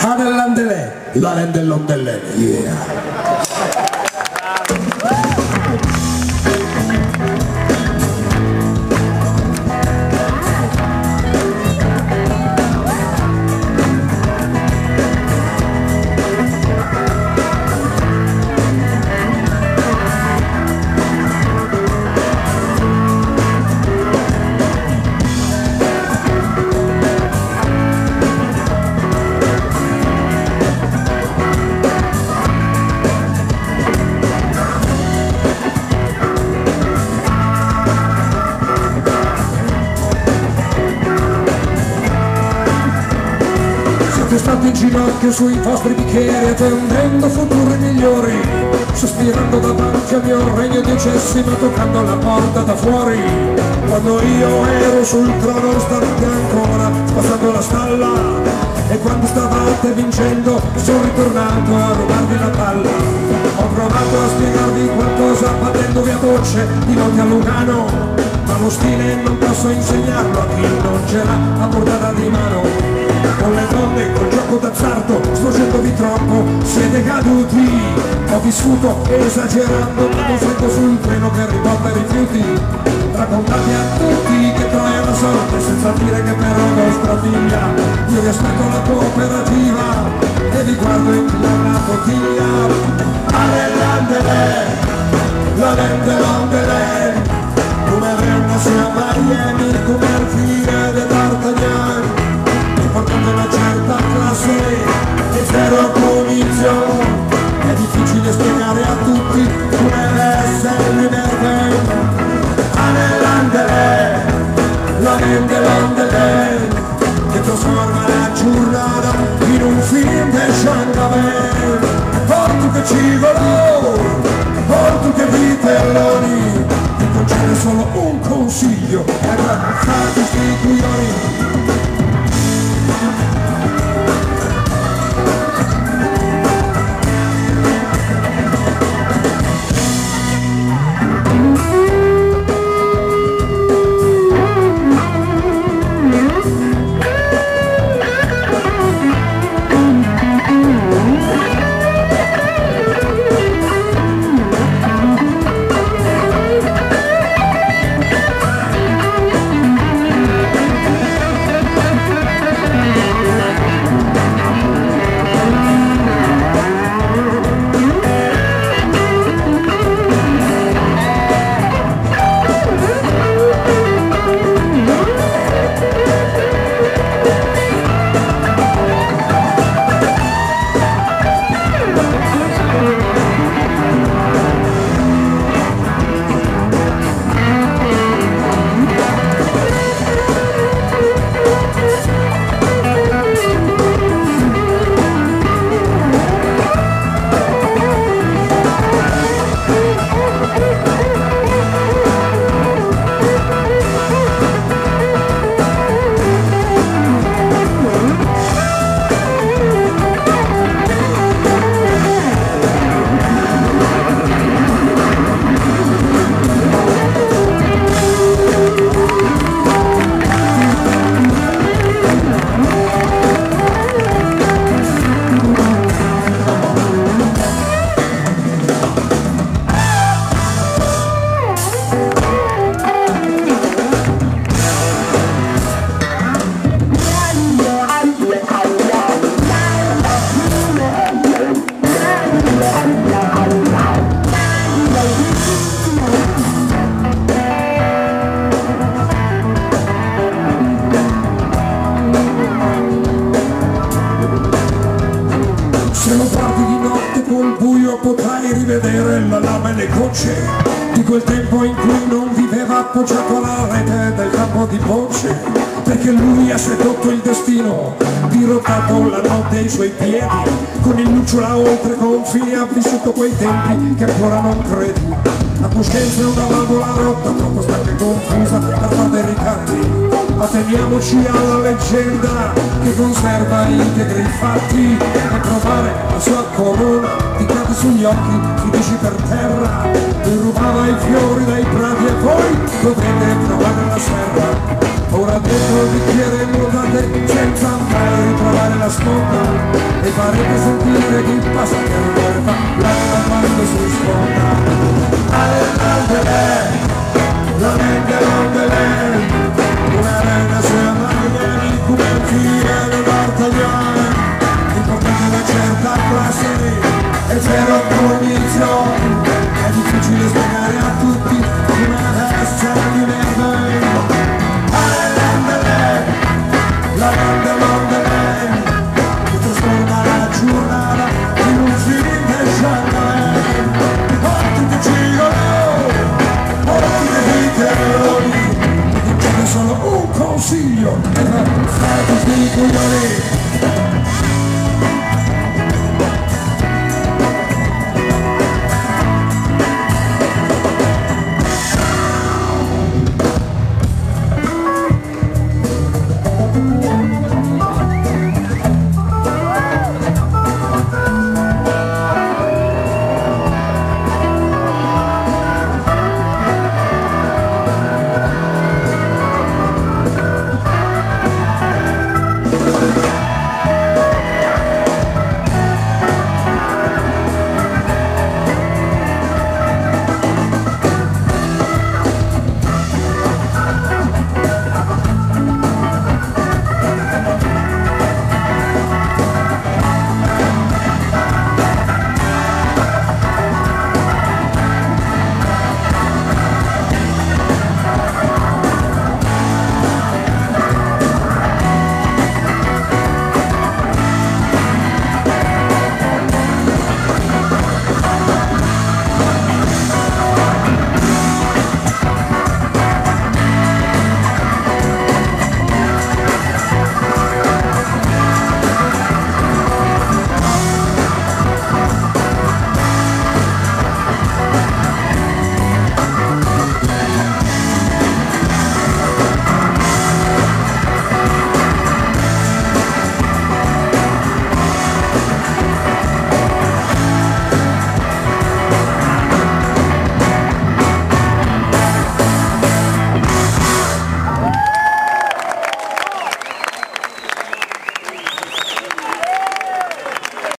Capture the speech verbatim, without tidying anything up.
Adellandele, la lendellondelle, yeah. State in ginocchio sui vostri bicchieri, attendendo futuri migliori, sospirando davanti al mio regno di eccessi, ma toccando la porta da fuori. Quando io ero sul trono stavate ancora spazzando la stalla, e quando stavate vincendo sono ritornato a rubarvi la palla. Ho provato a spiegarvi qualcosa battendovi a voce di notte a Lugano, ma lo stile non posso insegnarlo a chi non ce l'ha a portata di mano. Con le donne, col gioco d'azzardo, sfoggendovi troppo, siete caduti. Ho vissuto esagerando, dando freddo sul treno che riporta i rifiuti. Raccontate a tutti che Troia è la sorte, senza dire che però vostra figlia. Io vi aspetto alla cooperativa e vi guardo in la bottiglia. Adellandele, la lendellondele, come Renna sia Miami, come al fine de D'Artagnan, portando una certa classe e zero punizione. È difficile spiegare a tutti come essere libertà. Adellandele, la lendellondele, che trasforma la giornata in un film del Chandavel. Porto che cigolo, porto che vitelloni, ti concede solo un consiglio, è aggrappati sti coglioni. Se lo guardi di notte col buio potrai rivedere la lama e le gocce di quel tempo in cui non viveva appoggiato alla rete del campo di Bocce, perché lui ha sedotto il destino, dirottato la notte ai suoi piedi, con il lucciola oltre confini ha vissuto quei tempi che ancora non credi. La coscienza è una valvola rotta, troppo stanca e confusa per far dei ricanti. Atteniamoci alla leggenda che conserva integri i fatti, e provare la sua corona, ti cade sugli occhi, ti dici per terra, lui rubava i fiori dai prati e voi dovrete provare la serra. Ora dentro il bicchiere nuotate senza mai ritrovare la sponda. farete sentire chi passa per l'erba.